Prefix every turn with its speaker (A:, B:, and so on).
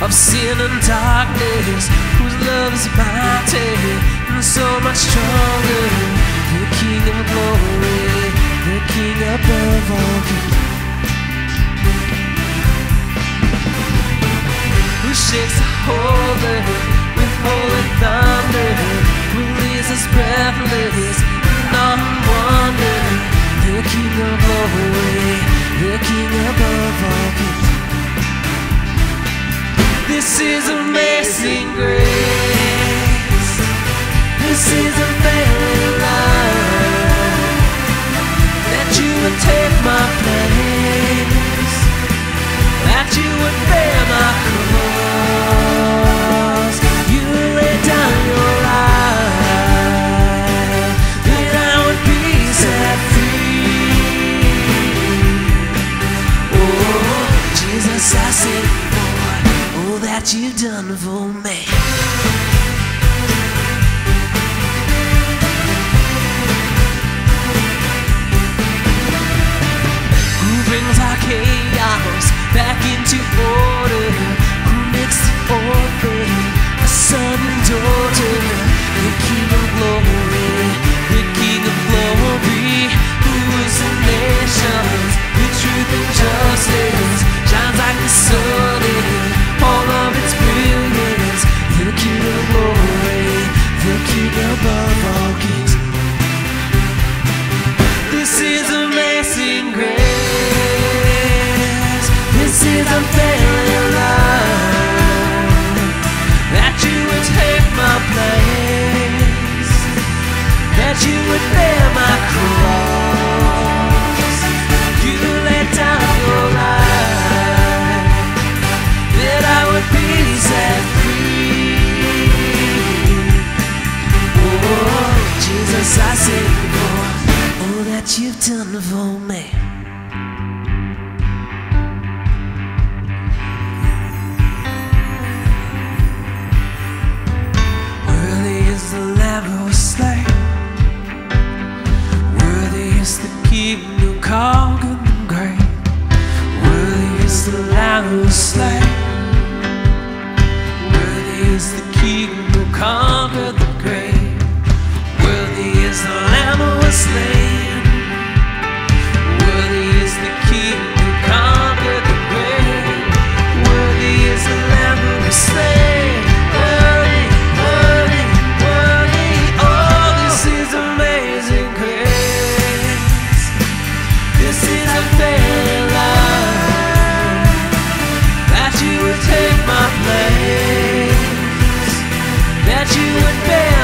A: of sin and darkness, whose love is mighty and so much stronger. The King of glory, the King above all kings, who shakes the whole earth with holy thunder, who leaves us breathless and on wonder. The King of glory, the King above all kings. This is amazing grace. This is unfailing love, that you would take my place, that you would bear my cross. You laid down your life, that I would be set free. Oh, Jesus, I say, that you've done for me. Who brings our chaos back into order, who makes the orphan a son and daughter. The King of glory, the King of glory, who rules the nations with truth and justice, shines like the sun in all of its brilliance. The King of glory, the King above all kings. This is amazing grace. This is unfailing love, that you would take my place, that you would bear my cross. You laid down your life, that I would be set free. Oh, Jesus, I say, Lord, all that you've done for me. Worthy is the Lamb who was slain, worthy is the King who conquered the grave, worthy is the Lamb who was slain, is the King who conquered the grave. Worthy is the Lamb who was slain. Worthy is the King who conquered the grave. Worthy is the Lamb who was slain. Worthy, worthy, worthy. Oh, this is amazing grace. This is a fair love, that you would take my place, that you would bear